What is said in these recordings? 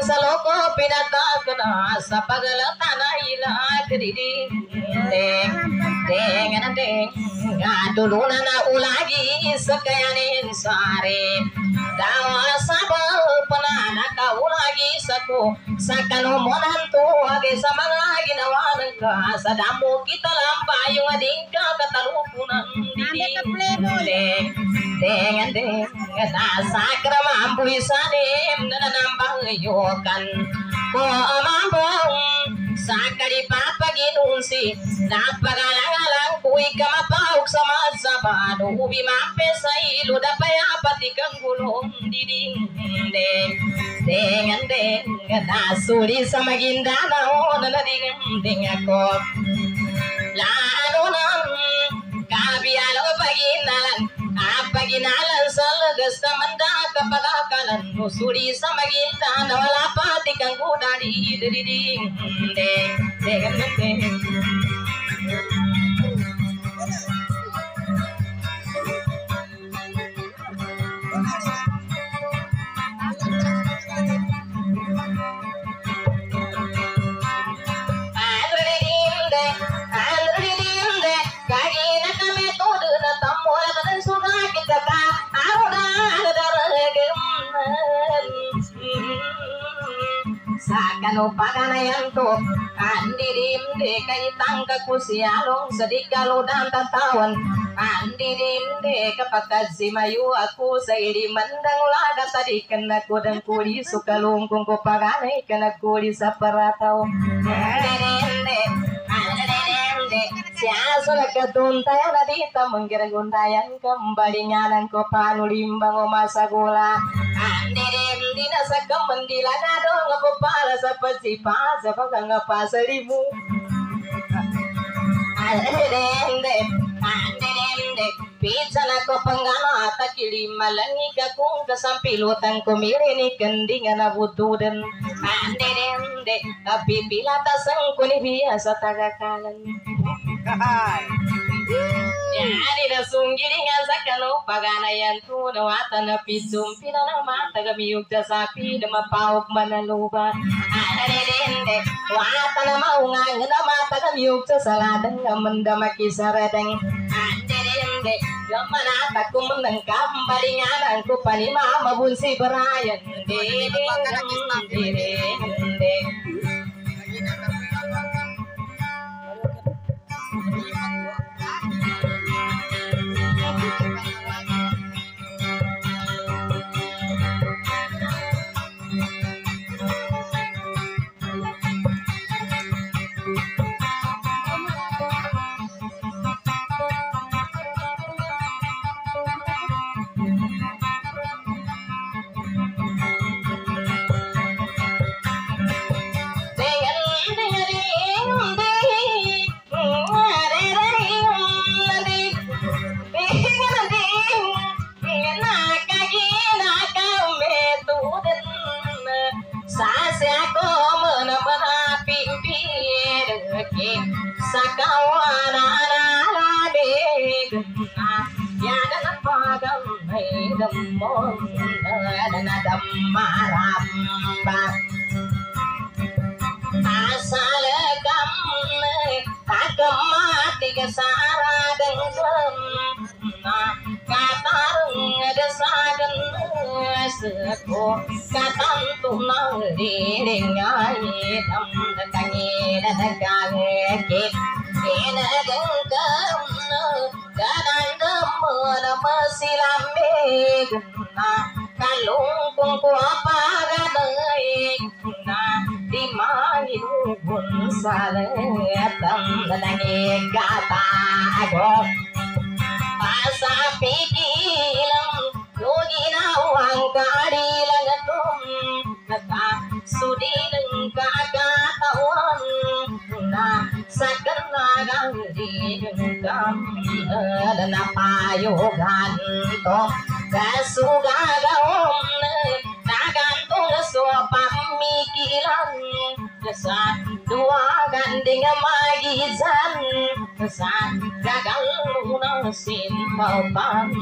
saloko pinatakna sa pagalatan ila kediding deng aduluna na ulagi sakayanin sare dawa sabal panana ka ulagi sako sakano monanto age sa mga ginawa ng ka sa damo kita lambayong ading ka katalupunan deng nasakra mampuisanim nananambang yokan ko amambong sakali papaginunsi napagalangalang kuy kamapauk sa masabano ubi mampe sa ilo dapaya pati kang gulong diding deng nasuli sa magindanaon nanading ako lalo nang kabialo paginalan sa lagas na manda kapagakalan musuli sa maginda na wala pati kang kudari ding sakano paganayan to andirim de kaitang kakusialong sadikalo dan tatawan andirim de kapag simayu aku sa irimandang laga tadikan ako dan kuli sukalungkong ko paganay kanakuli sa parataw siya nagkatuntayan na dito manggiragundayan kembali nyanan ko panulimbang o masagula andirim di nasa kamandila na dong ako para sa pasipa sa pagkangapasalimu andirim pizza na ko panggano at kilimalangi ka kung kasampilutan ko mirini kandingan na butudan andirim kapipilata sang kunibiya sa tagakalan Yari na sunggiri nga sa kano paganayan to na wata na pitsumpi na ng mata gamiyog sa sapi na mapawag manaluba anarende wata na maungang na mata gamiyog sa saladang naman da makisaradang anarende gamanata kumunang kambalinganan ko pa ni mama bunsi barayan kalungkung ko apaganoy na di manginubon sa letang nanangigatago asa pigilang no ginawang kadilang atong nakasudi ng kagatawan na sa kanagang digam na payugan to kasugagawon nagantong so pamikilan sa duwagan ding magizan sa gagal ng sinpaupan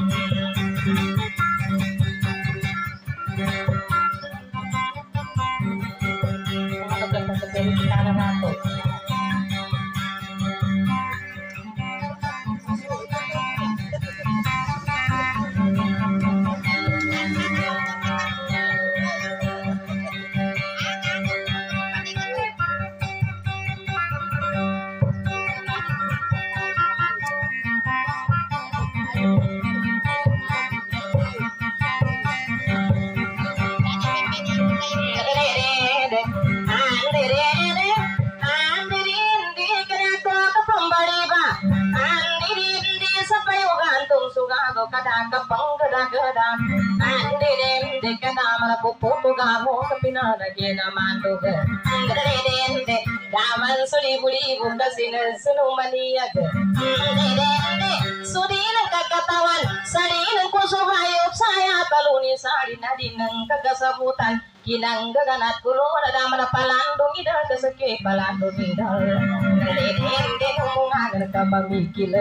kada kapangada ande de kada mala pupu gamo kapina nagena mandu de daman suri buri buka sinu mania de sudina kakatawan sarina kusuhayo saya taluni sari nadinang kagasabutan kinang gaganat kulo ada mana palandong ida kasake palandong ida de umungan ka mamikil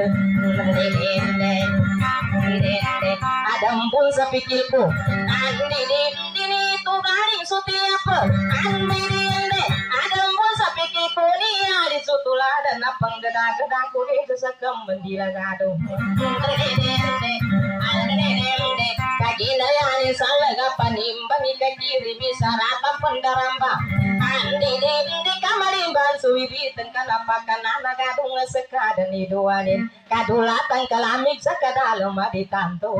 de adam pun sa pikirku andi dini tu garing sutiap andi de adam pun sa pikirku ni ari sutula dan panggada-gada ku de sakam mendila gado de kagina yani salaga panimbang kagiri bisarata pendaramba andi de kamarimban suwibi tengkan apakan anagadung sekadan iduanin kadulatan kalamik sakadalam aditanto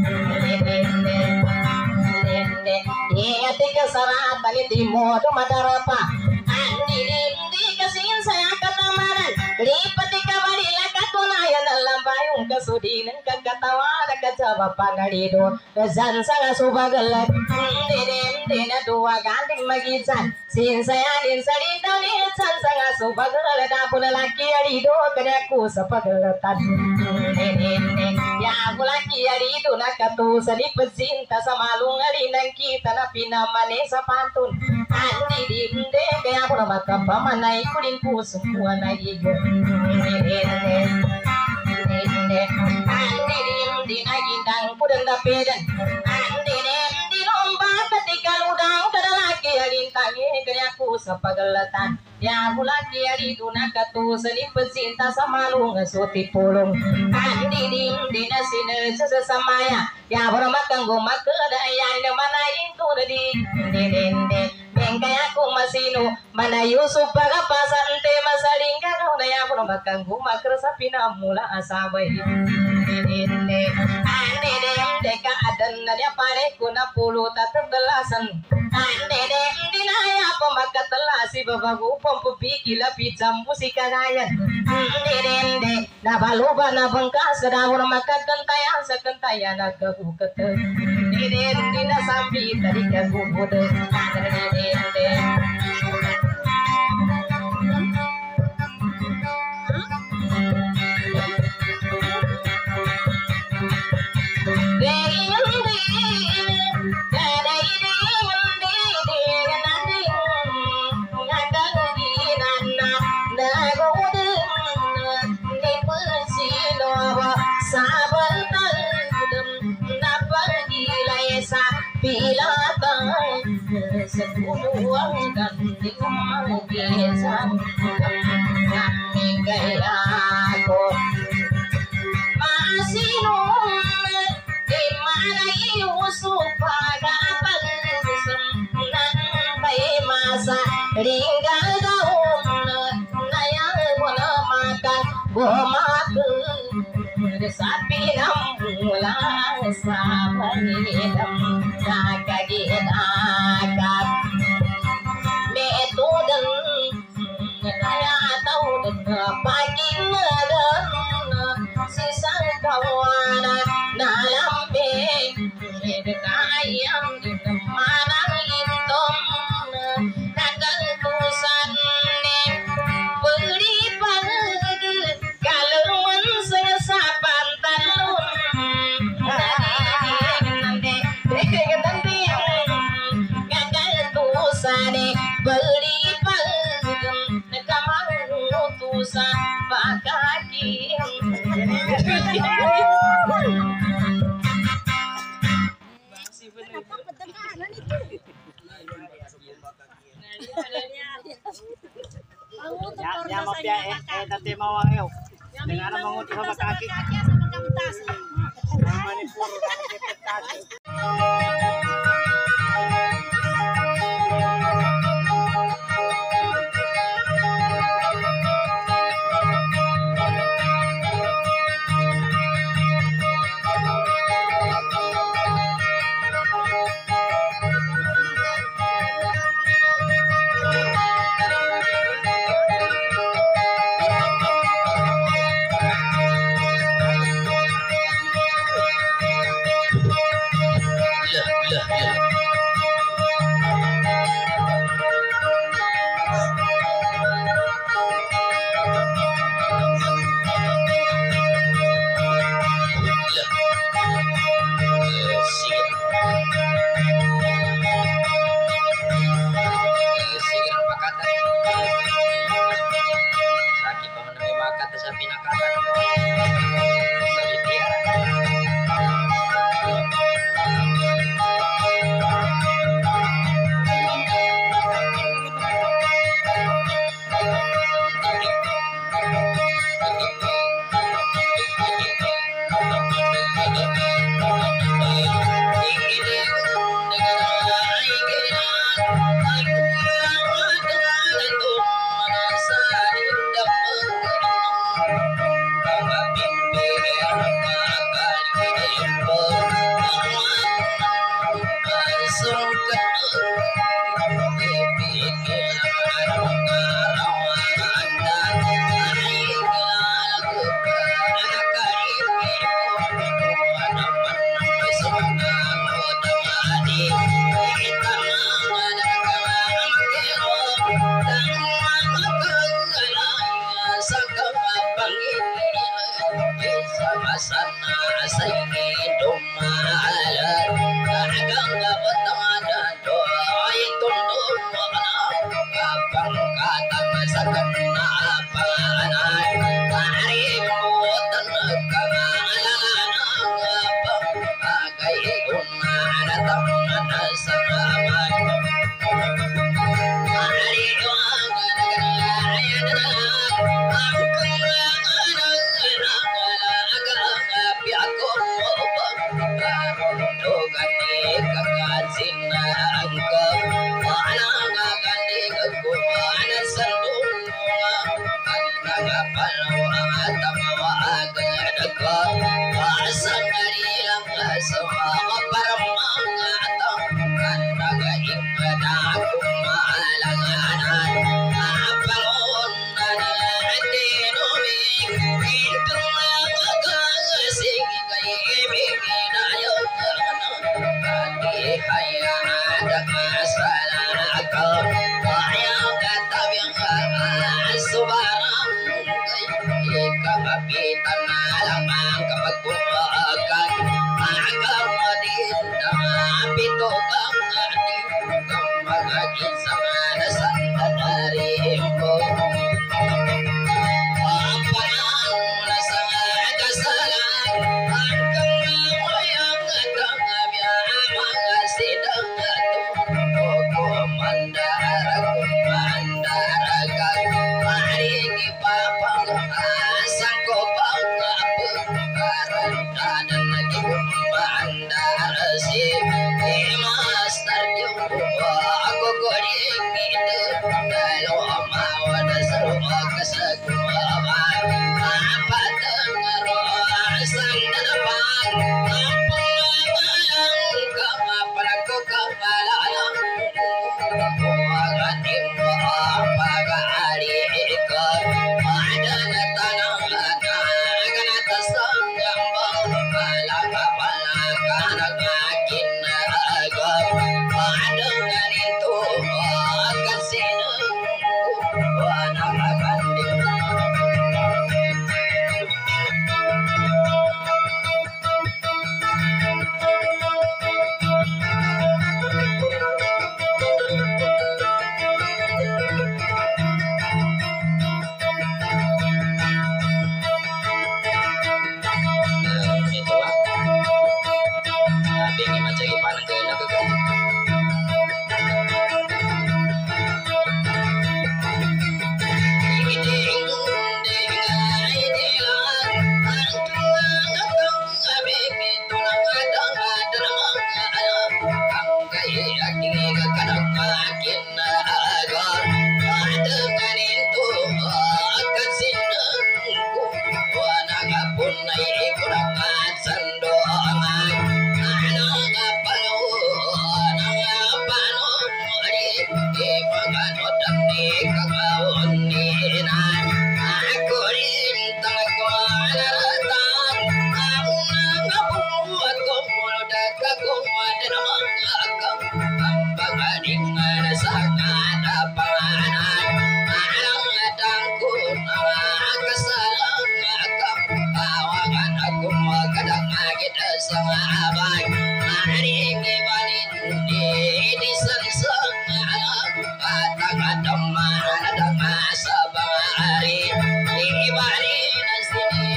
iya tiga saratan di modo madarapa andi de kasin saya katamaran lipat di kamarila katunayan alam bayung kasudinan kagatawa kajaba pangalido zan sanga subagalat dina dua ganding magisan sin saya din sari dani san sanga subagalat apun laki arido kadaku sapagalatan ya bulaki arido nakatu sari pecinta samalung ari nang kita na pinamane sa pantun andi dinde kaya pun maka pamanai kuring ku semua naigo di nagindang pudang dapedan andi di lomba ketika ludang kadalaki alintangi kaya ku sapagalatan ya bulaki ari duna katu seni pecinta sama lu ngasuti pulung andi di nasine sesamaya ya bermakang gomak kedayan mana itu di bengkaya ku masinu mana Yusuf pagapasan te masaling kau na ya bermakang gomak resapina mula asabai ande deka adan nadia pare kuna pulu tatbelasan ande dinaya pemakat telasi babagu pompi kila pijam musika gayan ande na baluba na bangkas daur makat kentayan sekentayan aku kete dina sambi tadi kagu bude sepuluhan dan dikemau biasa kami gaya aku masih nung dimana Yusuf pada pangusem nan bayi masa ringgal daun naya bola makan bomaku sapi namulah sabanidam nakaginakat metoden naya tahu pagi dan sisang kawana nalambe kayang manang intom nagang kusan beri pagi kalau mensesapan talun beli pagem kamar utusan pakaki ya mau pia tante mau ayo dengan menguti sama kaki manipur kaki Sabari, ibari nasini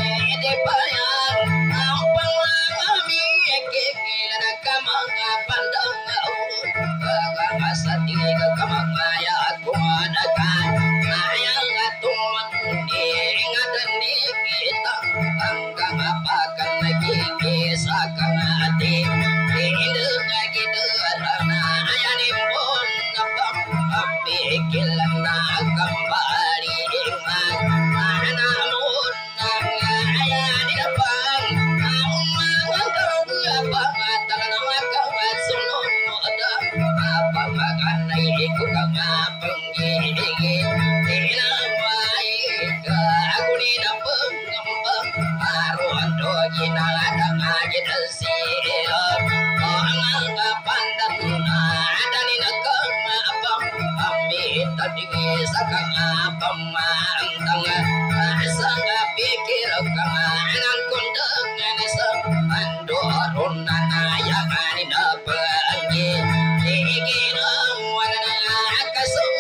sakang ati indeng gitu rana ayane pun napam pikilan na kembali iman anamun ayane pang amang apa tanah kawat suno ada apa makanai iku kang penggigi aku ni dapeng ngembang aruan dogi naladang aja desir orang pandan ada ni nakang apa amit tadi sakang apa mantang asang pikir kang anan kundang nesa andorun nanaya ani dapengi ikina wana kasum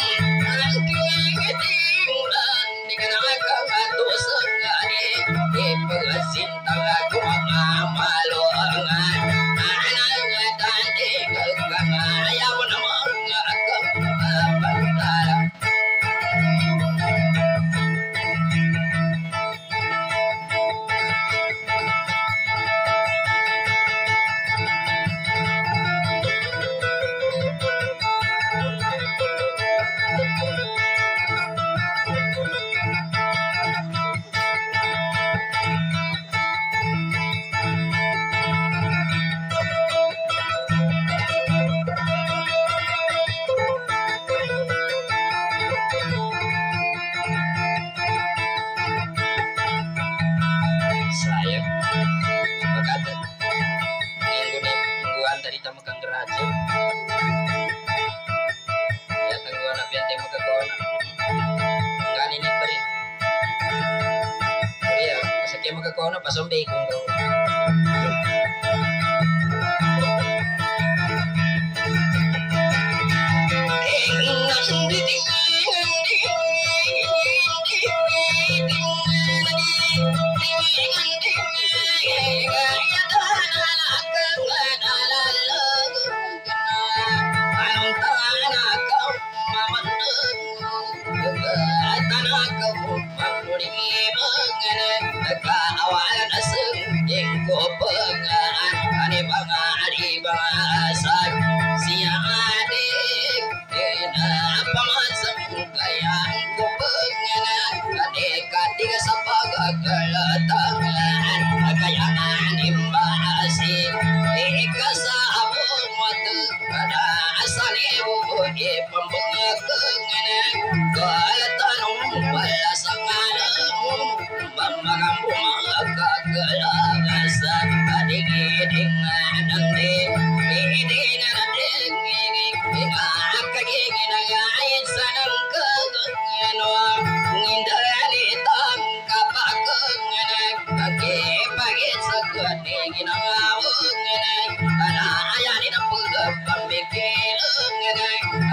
pasombe kung kau awalan aseng jengko pengaan ane banga adi bahasan sia adik kena apa masem kayang ko penganan ane katiga sapaga kelatangan kayangan imbasi ikasabung watu pada asane buke pembunga kenganan kelatanung balasangan mamakambu kagalasan adik-adik nande kagingin ngayon sanang kagano ngindali tangkapakangan kagipagit sa kuningin ang awangan anayani na pagpamikilungan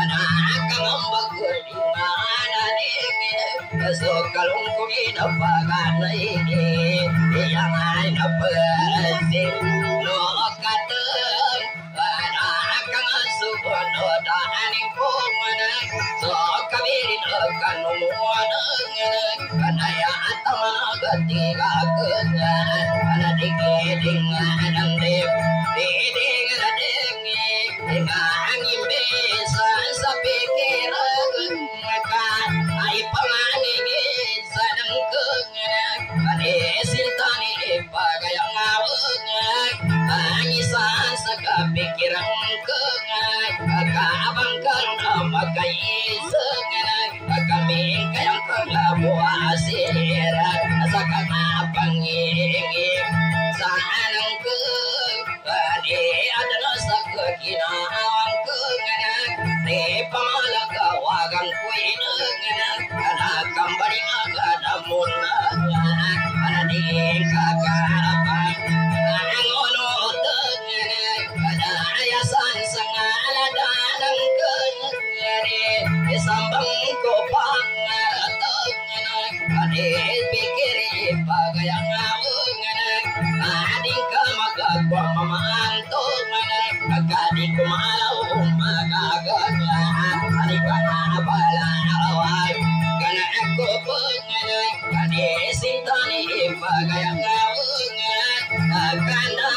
anakangambagulungan so kalungkong inapaganay iyang ay napasin no katang anakang sumunod aning pumanan so kabirin kanumuanang kanaya at mga gatiga kangan anadigiding anandip diding anading ang imbesan sa pikiran ay panganingin sa nangkungan panisintani pagayang awang ang isan sa kapikirang kungan kaabang kang magkaisangan kaming kayang kalabuasira sa kamapangingin sa anang kungan adala sa kaginawang kungan di pamalagawagang kuinangan kambali agadamun ananing kakapang angono tengan ayasan sangaladanang kenyari sambang ko pangatangan pikiri pagayang awangan ading ka magagwa mamantongan kagadik kumalaw magagagan adik ka na balaway kana ako penganay kanisintani pagayang awangan kana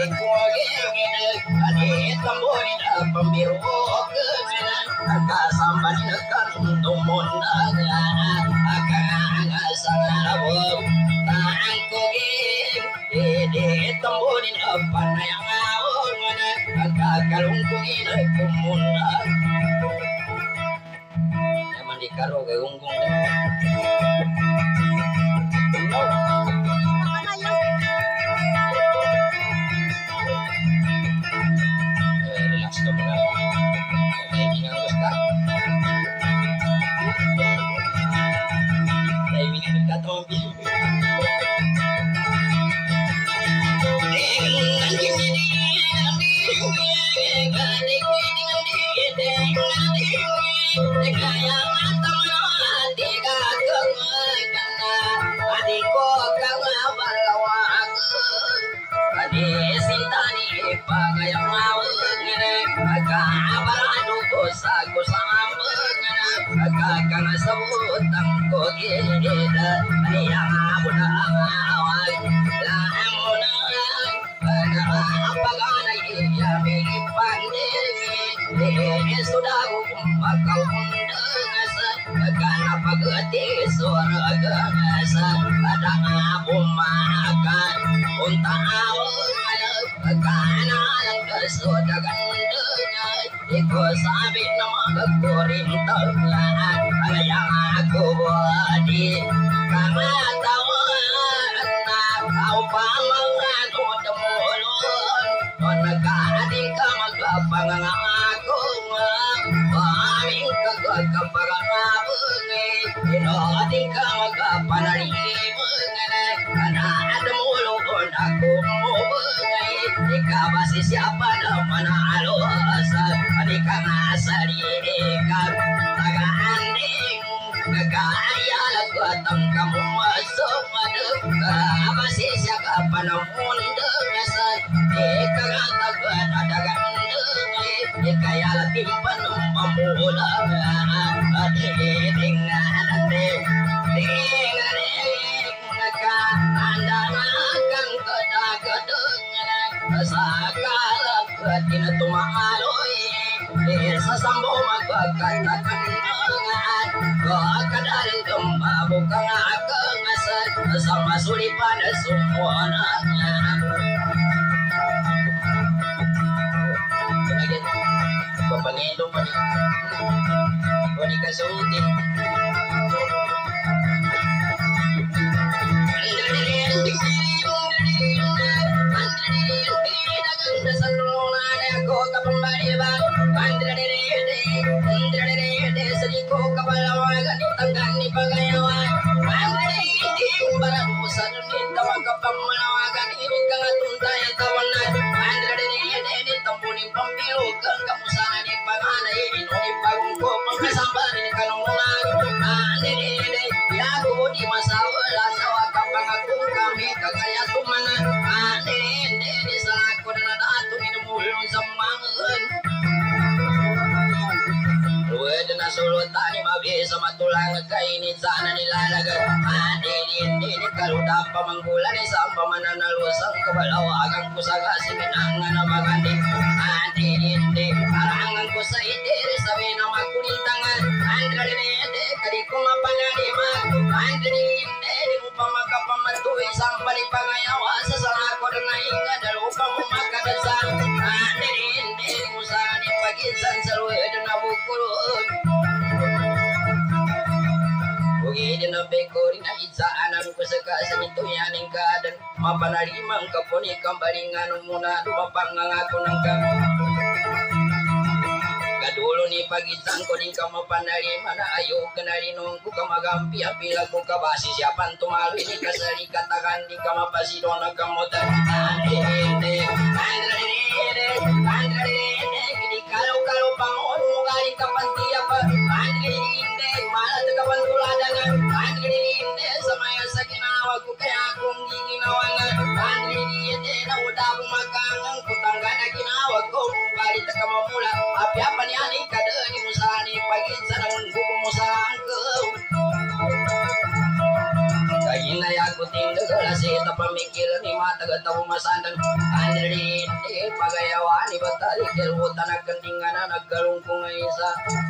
ade tambori da pembiru kenan kasamban dekat tumun akan sangarabo tangko ade tambori da panayang awon kakalungkung ina tumun yaman dikaro ke unggung siapa namanya alosa adika ngasari dekat taga anding kaya lagu kamu masuk madep apa sih siapa panamun dengasan deka kata gua dagang deng kaya latim penuh pemula ade dengan ade ka anda akan kedeng sakala ketina tumaloi desa sambo magkatakan kadal gemba bukan akeng asal sama sulipan semua pengedom ni kasutin sama tulang kaini sana nilalagan ini kalau dapat manggulan sampai mana nalusang kebalawa agang kusaga siminangan magandi ini parangan kusai diri sabi nama kuning tangan andre de kadiko mapangadi ma andre ini upama kapamatui sampai pangayawa sesala ko dengan inga dan upama makadasan andre ini musani pagisan seluruh dina bukulun Ugi dina bekori na itsaanan ko sa kasan ito yaning kadan mapanarimang kapuni kambaringan muna dumapangangako ng kadulo ni pagitan ko din ka mapanarima na ayo kanarinong ko ka magampi apila ko kabasi siyapan tumalo ini kasari katakan di ka mapasido nagkamutan hindi gini kalau pangon mo galing kapantiya pa hindi malat kapantuladangan hindi samaya sa ginawa ko kaya akong ginawangan hindi na udang makangang kutangga na ginawa ko galit ka mamula api-apan yan ikadani mo sa ni pagkinsa ng gugo mo sa angkaw kayin na yakutin daga wala sita pamikiran ni mata gataw masandan andri pagayawan ni batali kelbutan nagkandingan naggalungkong isa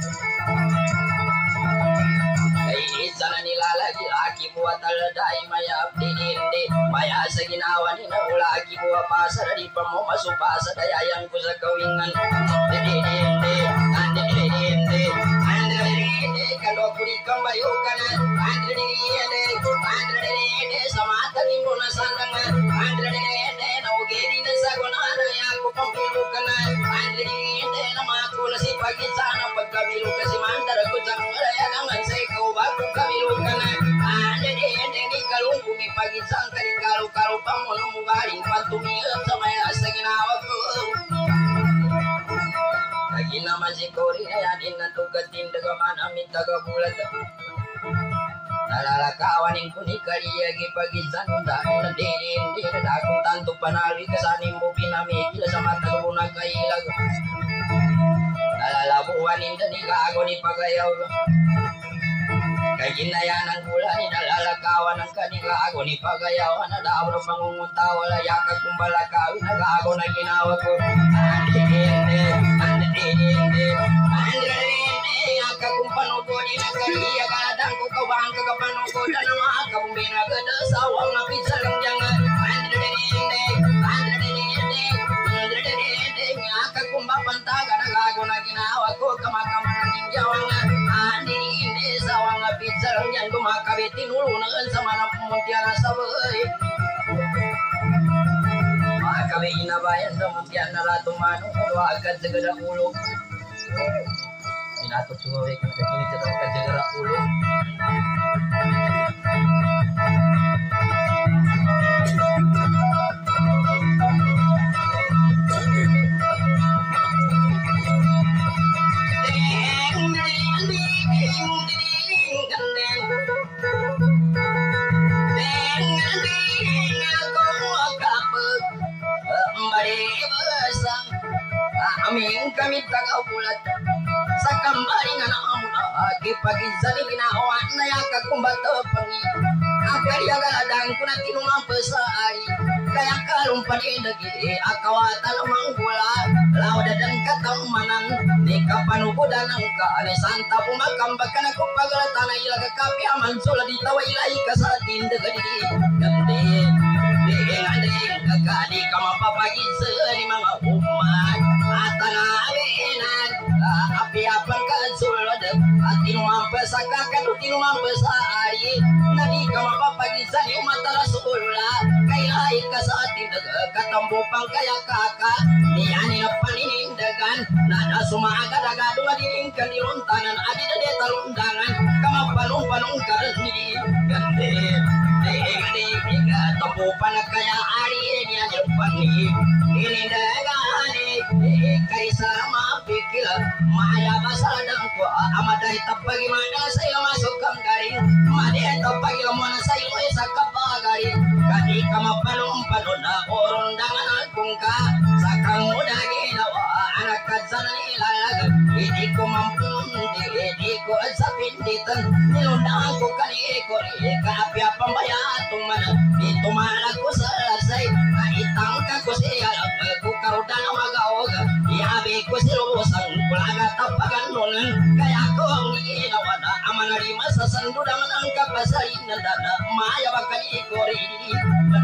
kay isa na nilalagi aki buat taladay maya abdinindi maya sa ginawa ni na ulaki buwa pasar di pa mo masupasa dayayang ko sa kawingan didindi andidindi andidindi kalau kuri kambayo kanan andidindi samatangin mo na sandangan andidindi na ugeri na sagunana ako pampilukan andidindi na makula si pagisana pagkabilu kasi mandar ko sa kalayangan sa ikaw bago kabilukan andidindi kalungkumi pagisang kani kalu-kalu pamono mugaring pantumilap sa maya sa ginawa ko lagi nama si kori na yadin na tugatin daga manamit daga bulat nalalakawan yung kunikariya gipagisan dahil na din akong tanto panali kasanin mo pinamigil sa mataguna kailag nalalabuan yung danigago ni pagayaw kay ginayan ang gula ni nalalakawan ang kanigago ni pagayaw na daw na pangungunta wala yakag kung balakawi nagago na ginawa ko andidindi kung panugod inagariya kaladang ko kawang kagapanugod na mga kabumbina gada sawang na pizza lang diyang andidindi ngakag kung bapantaga nagago na ginawa ko kamakaman ng ninjawang andidindi sawang na pizza lang diyang gumakabit tinulunan sa manang pumuntiya na sabay makabi inabayan sa muntiyan na latumano agad sa gadang ulo Pinatot sumaway ka nakakinig sa tawag kajagara ulo. Aming kami tagaulat sa kambaring na amuna pag-izali ginawa na yakag kung bato pangi akariya galadang ko na tinumampa sa ari kaya kalumpanin nagi akawatan ang manggula laudadan katamanan di kapanugodan ang kaane santa pumakambag ka na kung pagalatan na ilaga kapi aman sula di tawa ilay ka sa tinda gadi gandi ding kagadi ka mapapagisa ni mga umat at tanabinan api-apan ka sulod at tinumampa sa kakad o tinumampa sa ari na di ka mapapagisa ni umatara sula kaya ka sa ating katambupang kaya kaka niyani na paninindagan na nasumagadaga doon din kaniluntanan adi na detalundangan kamapanong-panong karani gande tambupan na kaya ari niya nilpani inindagani kaysa mapikil maya basadang ko amaday tapagi mana sa iyo masuk kang garing madiyan tapagi mo na sa iyo sa kapagaring kadi ka mapanong-panon na orundangan akong ka sa kang muda ginawa anak kadsana nilalag hindi ko mampundi hindi ko sa pinditan nilundangan ko kaliko kaapi-apang bayatong mana dito malag ko sa lasay naitangka ko siya ko karudan ang mag-aog iabi ko si Rosang kulaga tapagan nunan kaya ko ang ginawa na amanarima sa sandudangan ang kapasarin na dana maya bakaliko rin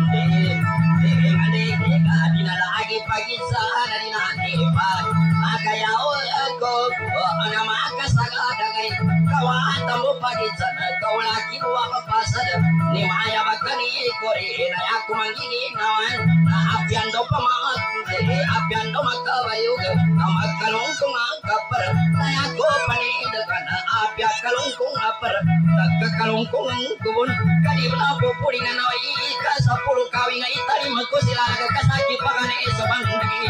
gande dinalagi pagisa na dinatipag akayaw ako na makasagadagay kawata mo pagisa na kaulaki mo kapasad ni maya bakaliko rin ay ako manggiginawan na apyan daw pamangat apyan daw magkabayog na magkalong kong ang kapar ay ako panindagan na apya kalong kong apar nagkakalong kong ang kubon kanib na pupuling na nawaika sa puro kawing ay italim ko sila nagkasaki pa ka na isa bandi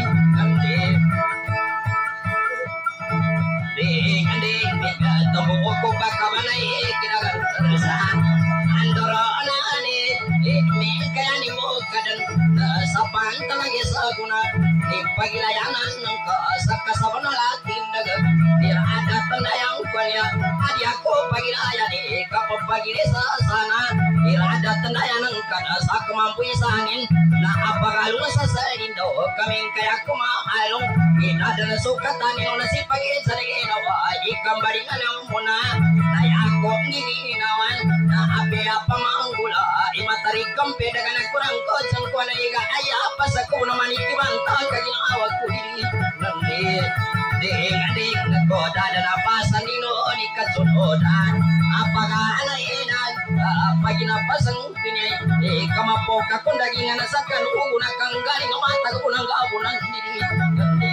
ding tabuo ko pa ka ba na kinagarusan andoro na ni kaya ni mo kadan sa pantalagi sa guna ni pagilayanan ng kasasaban na latin naga dirada tandayang ko panya adi aku pagi raya di kapal pagi desa sana irada tendayan kada sa kemampu sanin na apa kalau sasarindo kami kayak aku maalong ina dan suka tani ona si pagi sarege nawa ikambari nang muna na ako nginawan na ape apa manggula imatari kampe dengan kurang kocang ko na iga aya apa sa ko na manikibanta kaginawa ko dili nandi ding ko dan apa sanino ni katsunodan apakah anak edan pagi napasang pinyai kamapo kakon daging anasakan uguna kang galing mata ko nang gabunan dili nandi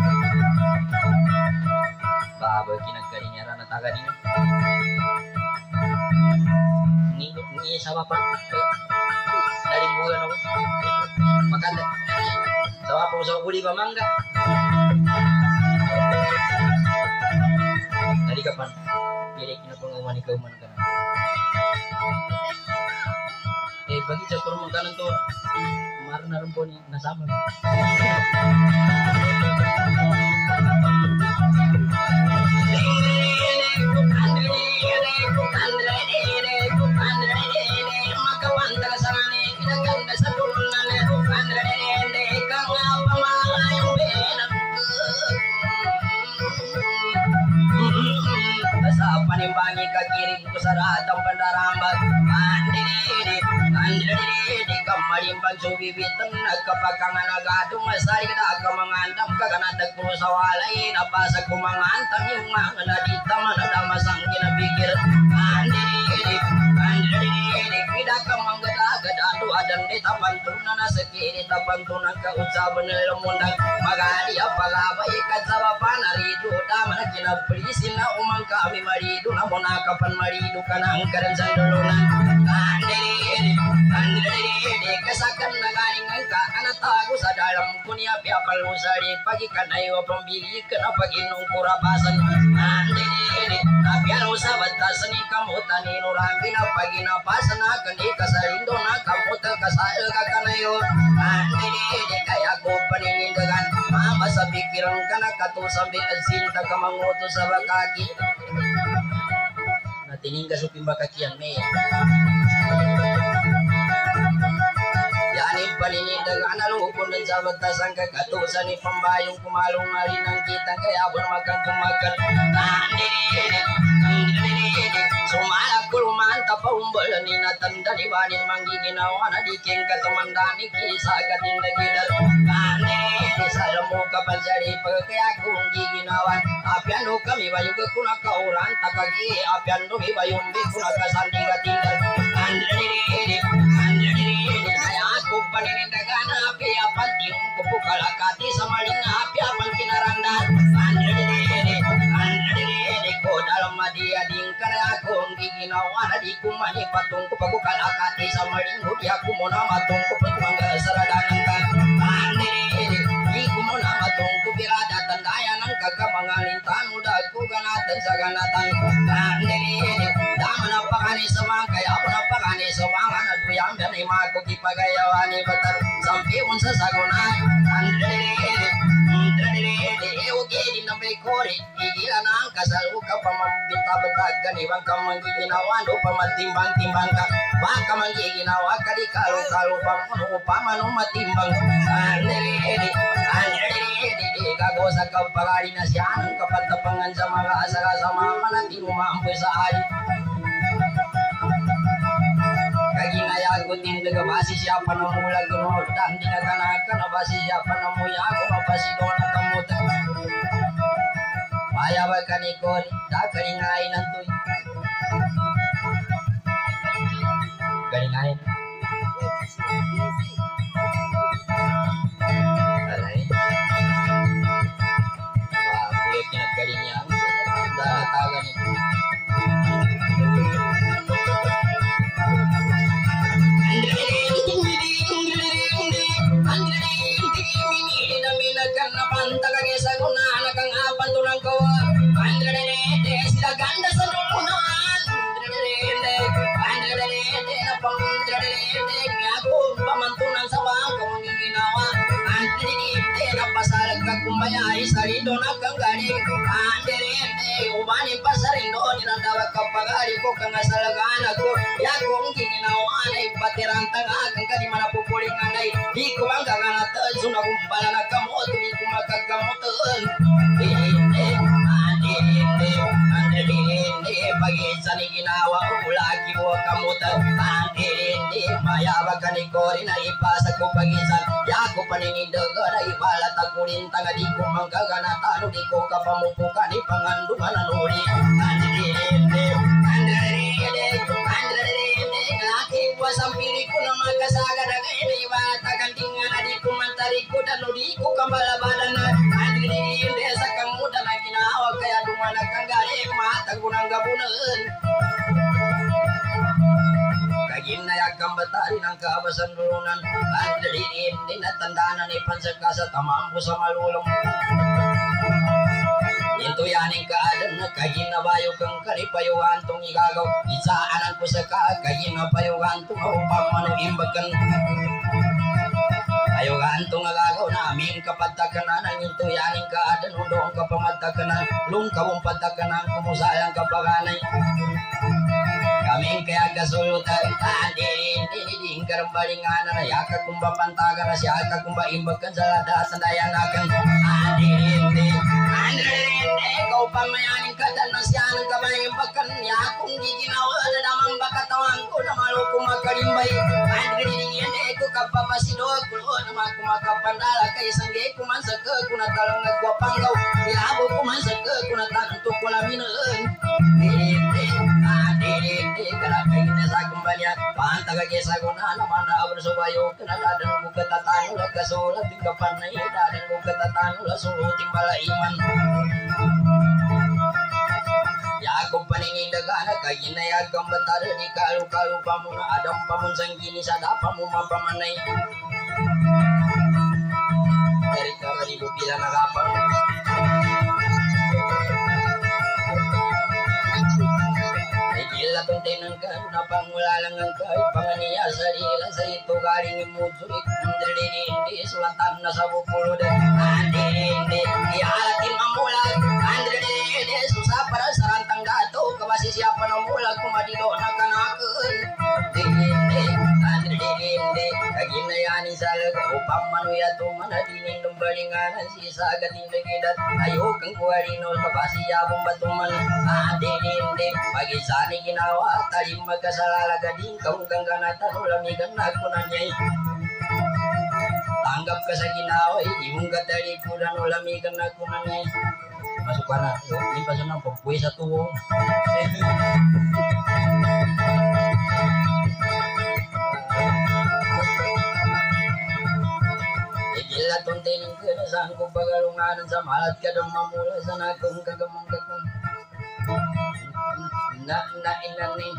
baba kinagaling ara na taga dini ni sama pa dari bulan ako makanda sawa po sa uli pa mangga dari kapan pilih kina penguman ikauman ka bagi sa kurang kanan to marna rin po ni nasama panimbangi kakiring kusaratang pandarambat andiri kamarimbang subibitan nagkapakangan agadong masari ka mangandam kaganatag puno sa walay napasag kumangantang yung mga nadita manadamasang kinabigir andiri kita kamanggadagad adan di tapantunan na sa kini tapantunan kausaban ng mundang magari apalabay kasabapan narido daman kinaprisin na umang kami marido na munakapan marido ka na ang karansan dulunan andiri kasakan na galing ang kaanatago sa dalam kunya piapal usari pagi kanayo pambili ka na paginong kurabasan andiri apian usabat tasani kamutan inurambi na paginapasan na kani kasarindo na kamutan kasal kakanayo andiri kaya ko paninindagan mama sa pikiran ka na katusambi asinta ka manguto sa bakaki natining ka suping bakakian me yani paninindagan alukon dan sa batasang kakatusan ni pambayong kumalong alin ang kitang kaya abon magkagkumagan andiri sumalak kuluman tapaumbal ni natanda ni banin manggiginawa na diking katumandani kisa katindagidal ane salamu kapansari pagkaya kung giginawan apiano kami bayo kuna kauran takagi apiano mi bayo mi kuna kasandi katingal andiri saya aku paninindagan api apan tiung kupukalakati samaling api apan kinarandan andiri ko dalam madia ding kare aku giginawa na di kumani patung kupukalakati samaling hudi aku mona matung kuputmangga saradanan ka andiri di kumona matung kubirada tandayan ang kagamangalintan muda ku ganatan sa ganatan andiri daman apakani samangkay ako napakani samangan at puyam yan ay makukipagayawan ni batar sampi unsa sagunan andiri di namay kore igilan ang kasal ka pamabita-batagan ibang kamanggiginawa do pamatimbang-timbang ka baka manggiginawa ka di kalo-kalo pamano matimbang andiri gago sa kapagari na siya ng kapatapangan sa mga asaka-sama manati umampoy sa ari kagingaya ko din nagabasi siya panamulag no dan dinaganakan nabasi siya panamuya ko mabasi doon na kamutan mayawag ka ni Cory dakalingayin ang tuy galingayin alay kuya kinagaling niya datagan niya karena pantagage sa guna nakang apan tulang kawa andrede sila ganda sa dulo kumbaya isari dona kangari andere ubani pasarindo ninandawa kapagari ko kangasalagana ko ya kong ginawa ay patirantang agang ka di mana pupuling anay di ko ang gagana suna kumbala na kamot di ko makagamutan pag-isan ni ginawa ulagi mo kamutan mayabag ka ni Cory na ipasa ko pag-isan yako paninindaga na ibalat ako rin tanga di ko manggaganatano di ko kapamupuka ni pangandungan na nuri sampiri ko na magkasaga na kayo na ibata kantingan na di ko mantari ko na di ko kambalabadan na hindi sa kamuda na ginawag kaya dumanak ang galing matag ko ng gabunan kagin na yakang batari ng kabasan lulunan hindi na tandaan na ipansagka sa tamampo sa malulong ito yaning kaadan na kagin na bayo kang kalipayuhan tong igagaw isaanan ko sa kagin na payuhan tong upang manuimbagan ayuhan tong agagaw na aming kapatakanan ang ito yaning kaadan undoong kapamatakanan lung kawong patakanan kumusayang kapaganay kaming kaya kasulutan hindi karambalingan na yaka kumba pantaga na siya kumba imbagan sa lada sa dayanakan hindi kau pamayanin ka dan na siya ng kabayimbagan niya kung giginawa na naman bakatawan ko na malo kumakalimbay hindi ko kapapasidog ko naman kumakapandala kay sangge kumansaka kunatalang nagwapanggaw ilabo kumansaka kunatalang tukulaminaan kalakay na sa kumbanya pantagay sa guna naman na abro subayo kanadadan mo katatano la kasulat ting kapanay dadan mo katatano la suluting malaiman Yakob paninindagana kay inayag kang batara di kalu-kalu pa mo na adam pa mo sang gini sa dapa mo mapamanay dari kami ibu bilang nagapang Ila tuntinan ka na pangulalang ang kahit panganiya sa ila sa ito galing imusulit hindi sulatan na sa bupuludan hindi ihalatin mamulag hindi susah para sarantang gato kabasi siapa na mulag kumadilo na kanakan hindi kaginayanin sa laga upang manuya tumanadinin ng balinganan si sagating lagidat ayaw kang kuwarino kabasi yabong batuman hindi pag-isani ginawa talim magkasalalaga din kung gangganatan ulamigan na kunanyay tanggap ka sa ginawa yung katalikudan ulamigan na kunanyay masuk ka na hindi pa siya ng pagpuwi sa tuwong Igila tuntinan ka na saan ko pagalunganan sa malat ka daw mamula sa nakong kagamang kakong na inanin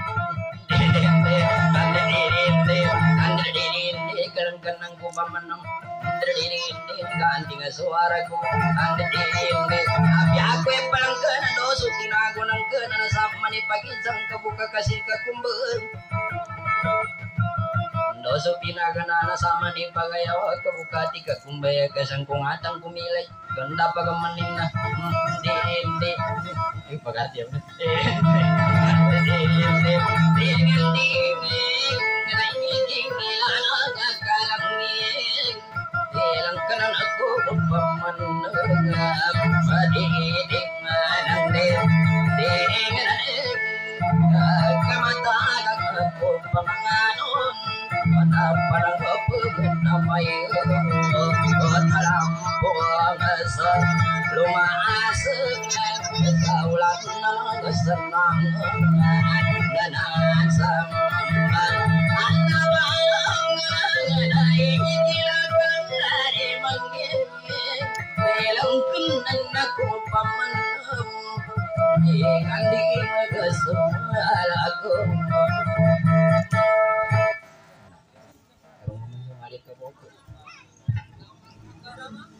kalang kanang ko pamanam ganti nga suara ko abi ako e palang kana do so tinago ng kana na sa manipaginsang kabuka kasi kakumber doso pinaganana sama ni pagayaw kabukati kakumbaya kasang kungatang kumilay ganda pagamanin na hindi pagati ako ilang kanan ako pamanagap madidig manandir kamatagan ako pamanganon parang kapag na may talang puwagasa lumaasag sa ulan na kasanang nanasang anabalang na ikikilagang nari manggimig ilang kunan ako pamanam ikan di magasumal ako Ada